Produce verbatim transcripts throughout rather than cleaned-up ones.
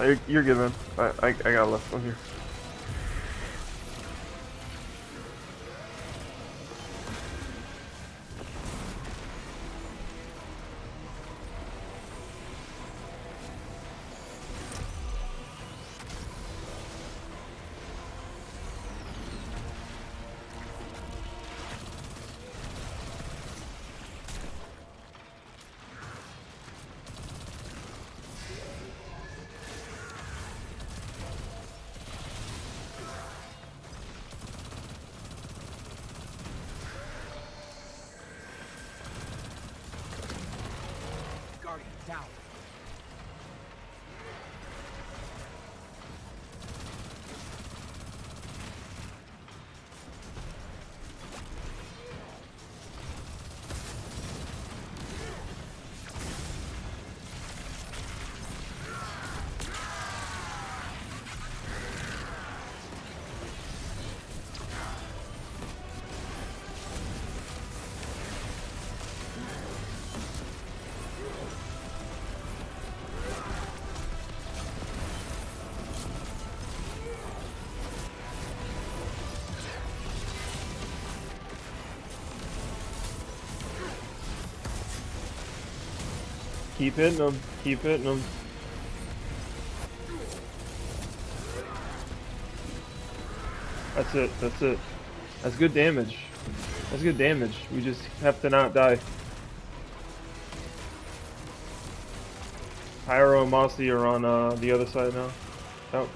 you're, you're good, man. I, I, I got left one here. Down. Keep hitting them. Keep hitting them. That's it. That's it. That's good damage. That's good damage. We just have to not die. Pyro and Mossy are on uh, the other side now. Oh.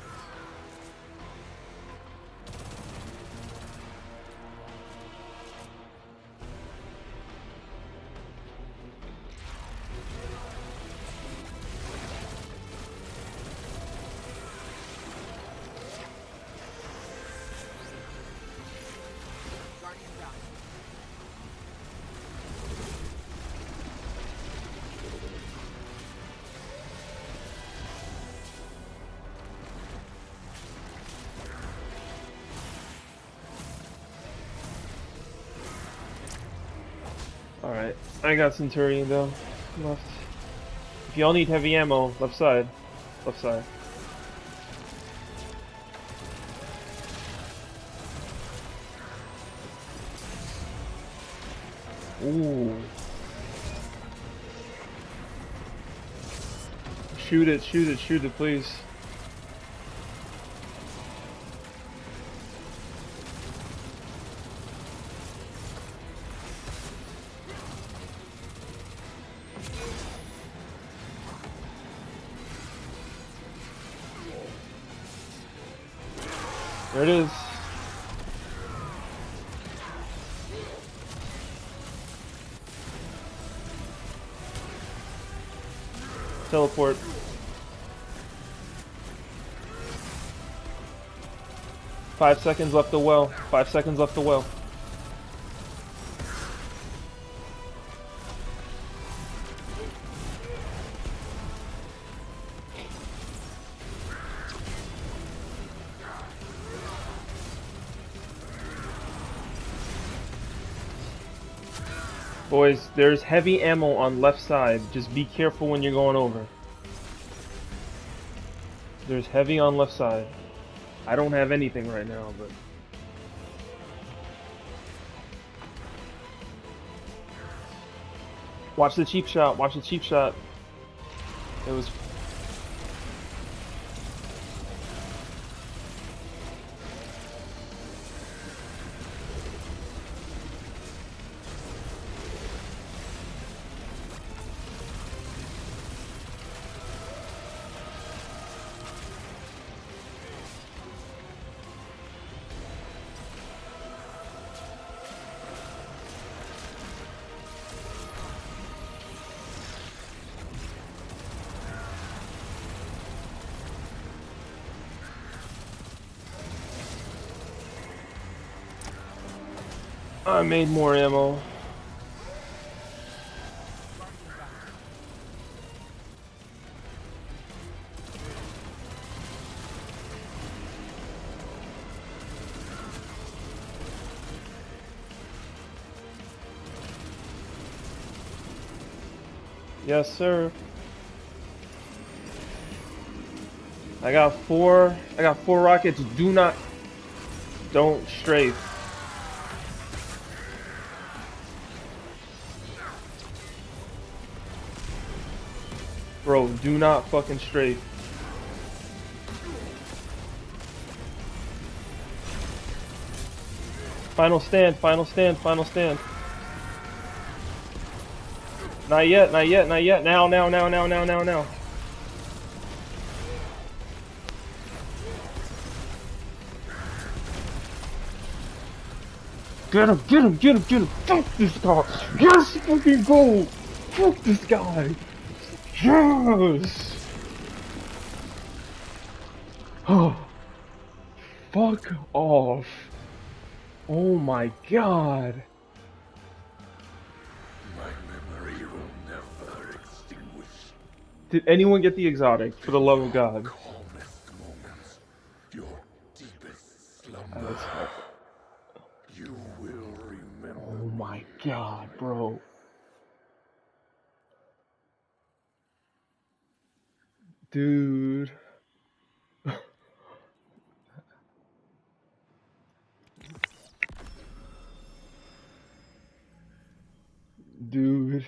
Alright, I got Centurion though. Left. If y'all need heavy ammo, left side. Left side. Ooh. Shoot it, shoot it, shoot it, please. There it is. Teleport. Five seconds left the well. Five seconds left the well. Boys, there's heavy ammo on left side. Just be careful when you're going over. There's heavy on left side. I don't have anything right now, but... Watch the cheap shot. Watch the cheap shot. It was... I made more ammo. Yes, sir. I got four. I got four rockets. Do not. Don't strafe. Bro, do not fucking strafe. Final stand, final stand, final stand. Not yet, not yet, not yet. Now, now, now, now, now, now, now. Get him, get him, get him, get him. Fuck this guy. Yes, fucking go. Fuck this guy. Yes. Oh. Fuck off. Oh my god. My memory will never extinguish. Did anyone get the exotic? For the love of God. Calmest moments, your deepest slumber. That's fuck. You will remember. Oh my god, bro. Dude. Dude.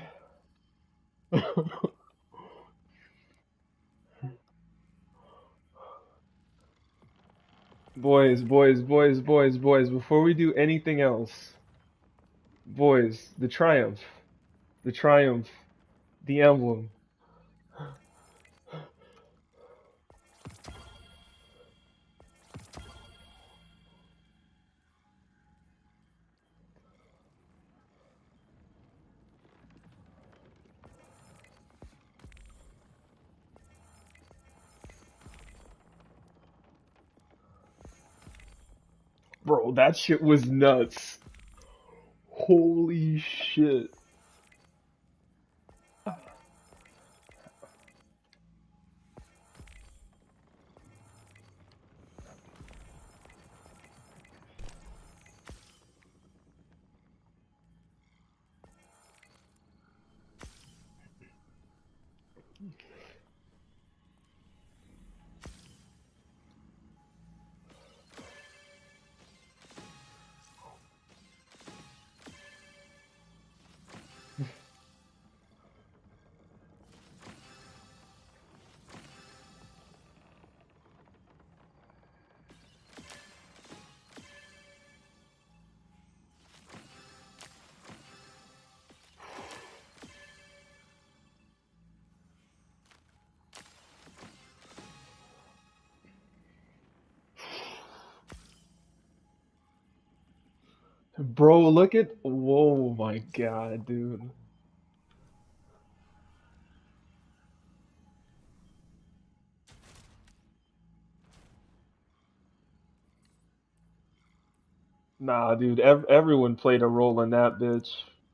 Boys, boys, boys, boys, boys, before we do anything else, boys, the triumph, the triumph, the emblem. Bro, that shit was nuts. Holy shit. Bro, look at. Whoa, my god, dude. Nah, dude, ev everyone played a role in that bitch.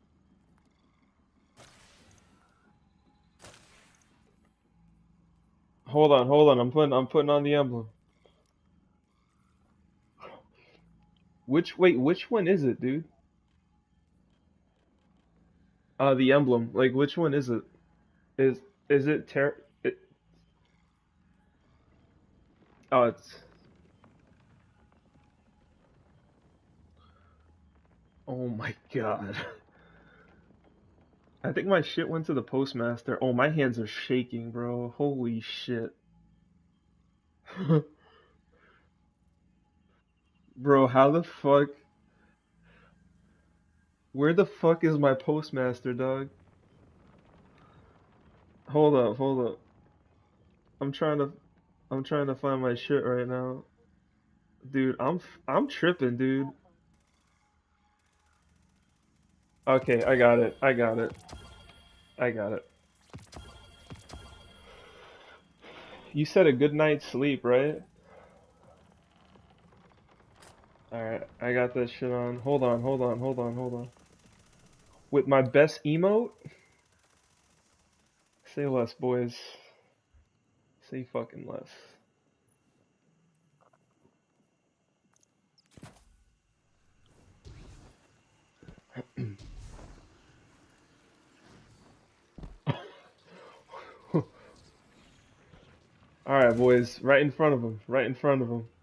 Hold on, hold on. I'm putting I'm putting on the emblem. Which wait, which one is it, dude? Uh, the emblem. Like, which one is it? Is is it ter? It, oh, it's. Oh my god. I think my shit went to the postmaster. Oh, my hands are shaking, bro. Holy shit. Bro, how the fuck? Where the fuck is my postmaster, dog? Hold up, hold up. I'm trying to, I'm trying to find my shit right now, dude. I'm, I'm tripping, dude. Okay, I got it. I got it. I got it. You said a good night's sleep, right? Alright, I got that shit on. Hold on, hold on, hold on, hold on. With my best emote? Say less, boys. Say fucking less. All right, boys, right in front of him, right in front of him.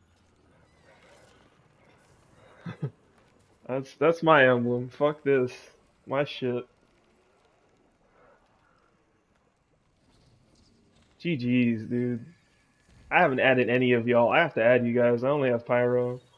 That's that's my emblem. Fuck this. My shit. G G's, dude. I haven't added any of y'all. I have to add you guys. I only have Pyro.